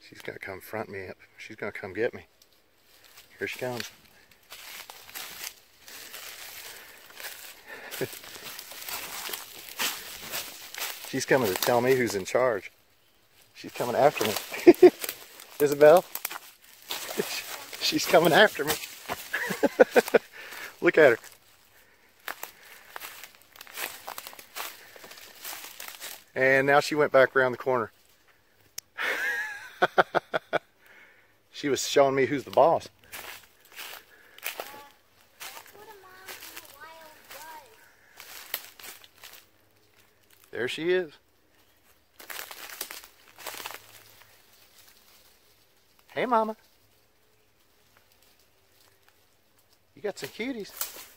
She's gonna come front me up. She's gonna come get me. Here she comes. She's coming to tell me who's in charge. She's coming after me. Isabel? She's coming after me. Look at her. And now she went back around the corner. She was showing me who's the boss. There she is. Hey, Mama. You got some cuties.